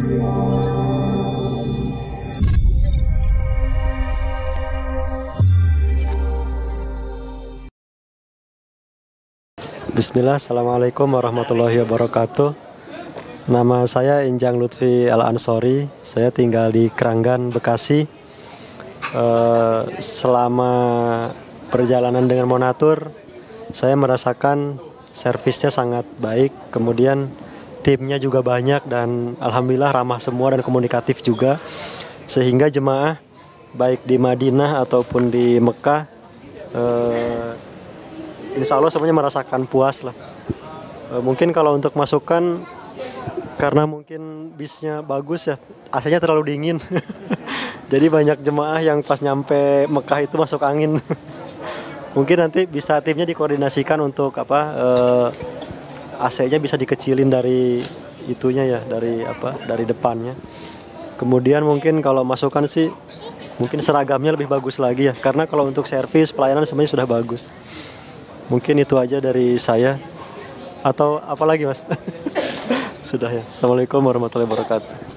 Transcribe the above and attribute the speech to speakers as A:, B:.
A: Bismillah, Assalamualaikum warahmatullahi wabarakatuh. Nama saya Injang Lutfi Al-Ansori. Saya tinggal di Kranggan, Bekasi. Selama perjalanan dengan Monatur, saya merasakan servisnya sangat baik. Kemudian timnya juga banyak dan alhamdulillah ramah semua dan komunikatif juga. Sehingga jemaah baik di Madinah ataupun di Mekah, insya Allah semuanya merasakan puas lah. Mungkin kalau untuk masukan, karena mungkin bisnya bagus ya, AC-nya terlalu dingin. Jadi banyak jemaah yang pas nyampe Mekah itu masuk angin. Mungkin nanti bisa timnya dikoordinasikan untuk AC-nya bisa dikecilin dari itunya ya, dari depannya. Kemudian mungkin kalau masukan sih, mungkin seragamnya lebih bagus lagi ya, karena kalau untuk servis pelayanan semuanya sudah bagus. Mungkin itu aja dari saya. Atau apa lagi, Mas? Sudah ya. Assalamualaikum warahmatullahi wabarakatuh.